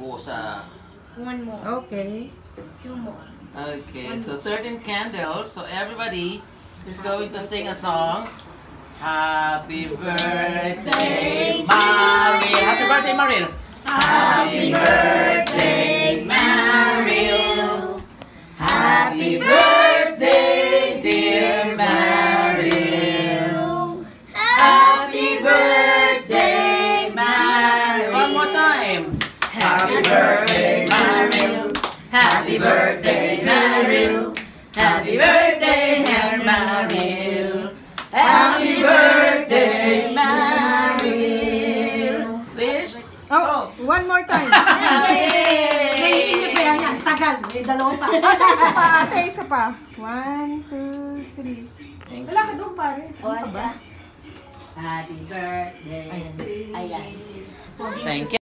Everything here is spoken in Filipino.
buo sa... One more. Okay. Two more. Okay, so 13 candles. So everybody is going to sing a song. Happy birthday, Marylle. Happy birthday, Marylle. Happy birthday, Marylle. Happy birthday, dear Marylle. Happy birthday, Marylle. One more time. Happy birthday, Marylle. Happy birthday, Marylle. Happy birthday, dear Marylle. Happy birthday, Marylle. Wish? Oh, one more time. Naiinip pa yan. Tagal. May dalawa pa. Isa pa, ate, isa pa. 1, 2, 3. Wala ka doon, pare. Happy birthday. Ayan. Thank you.